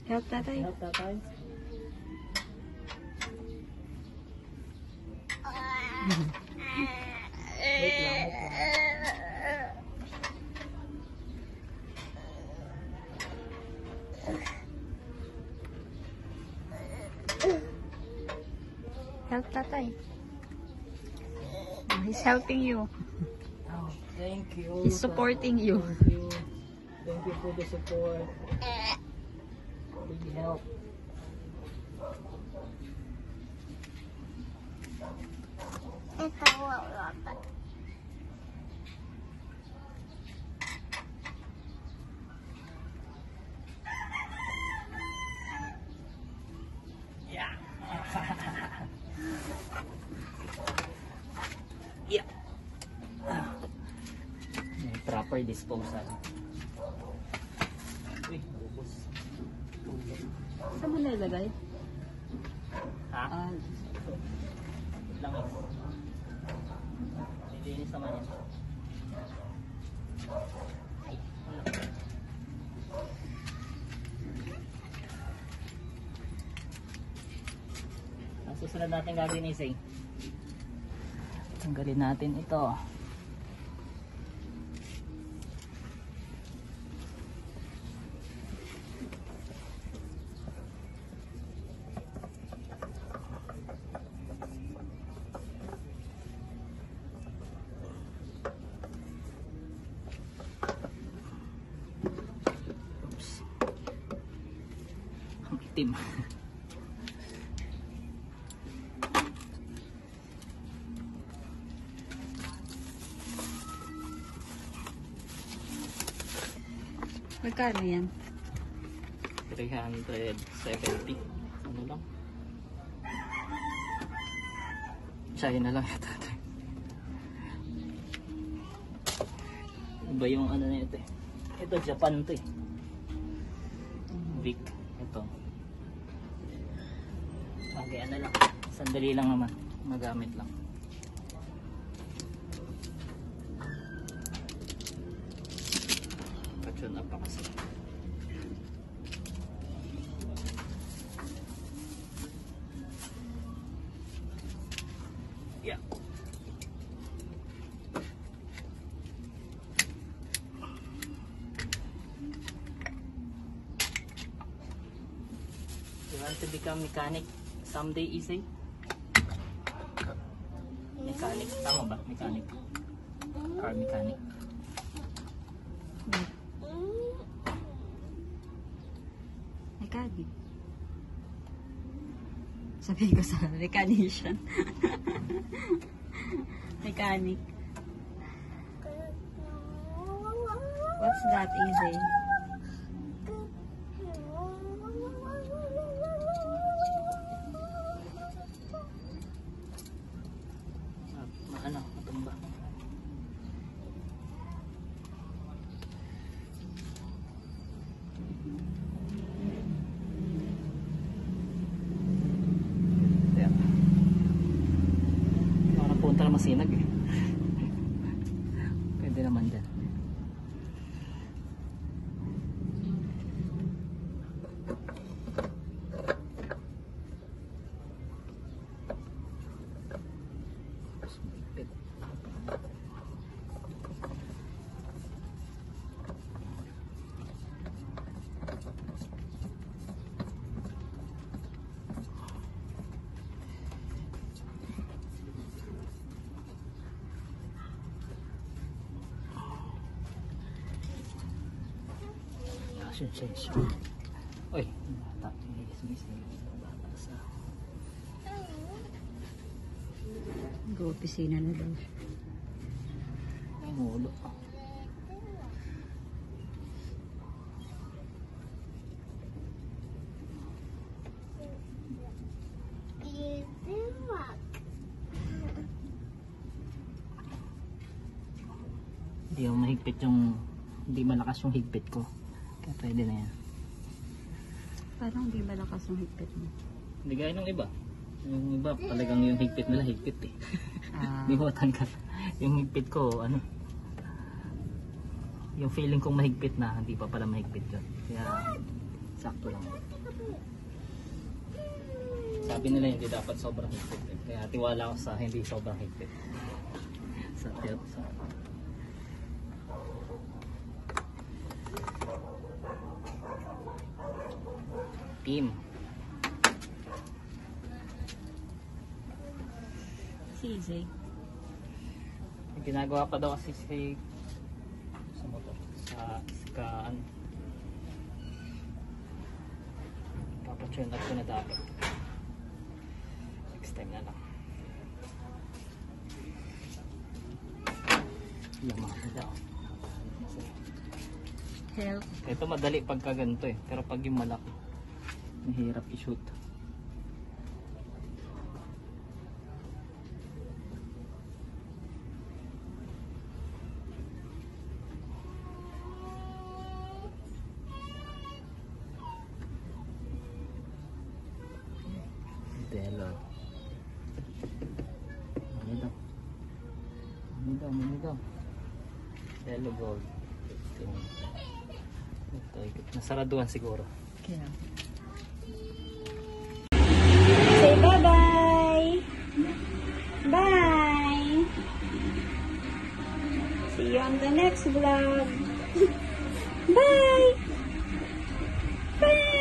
Help tatay. Help tatay. Wait lang. Help tatay. He's helping you. Oh, thank you. He's supporting you. Thank you. Thank you for the support. Big help. Ito, wala pa. Yeah. Yeah. May proper disposal. Uy, ubos. Saan mo nilagay? Ha? Lang eh. Nilinis naman yan. Ay, ang susunod natin gagawin is tanggalin natin ito. Ang itim. Magkano yan? 370. Ano lang? China lang ito. Iba yung ano na ito eh. Ito Japan to eh. Big. Ito. Bagay ano lang. Sandali lang naman. Magamit lang. Patyon up pa kasi. Yeah. You want to become mechanic someday, Isay? Mechanic. Tama ba? Mechanic. Car mechanic. Mechanic. Sabihin ko sa mechanician. Mechanic. What's that, Easy? Ano? Matumba. Yeah. Parang punta lang masinag eh. Pwede naman dyan. Uy, bata. Go-opisina na daw. Ay, mulo. Hindi ako mahigpit yung, hindi malakas yung higpit ko. Kaya pwede na yan. Parang hindi malakas yung higpit mo. Hindi gaya ng iba. Yung iba talagang yung higpit nila higpit eh. Hindi ko matanggal. Yung higpit ko ano. Yung feeling kong mahigpit na, hindi pa pala mahigpit yun. Kaya Sakto lang. Sabi nila hindi dapat sobrang higpit. Kaya tiwala ako sa hindi sobrang higpit. Sa team. Sisig. Ginagawa pa daw kasi sa motor. Sa ano. Papaturn up ko na dapat. Next time na lang. Lamang na daw. Help. Ito madali pagka ganito eh. Pero pag yung malaki, mahirap i-shoot. Delo. Ano daw? Delo gold. Ito, nasaraduhan siguro. Kaya. Say bye-bye. Bye. See you on the next vlog. Bye. Bye.